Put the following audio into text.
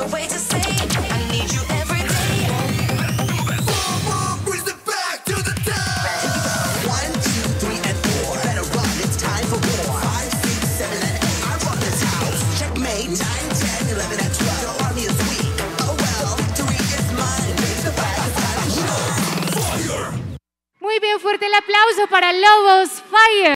a way to say I need you every day. Brings it back to the top. 1, 2, 3, and 4. Better run, it's time for war. 5, 6, 7, and 8. I run this house. Checkmate. 9, 10, 11, and 12. The army is weak. Oh well, victory is mine. Raise the flag, it's time to show. Fire! Muy bien, fuerte el aplauso para Lobos Fire.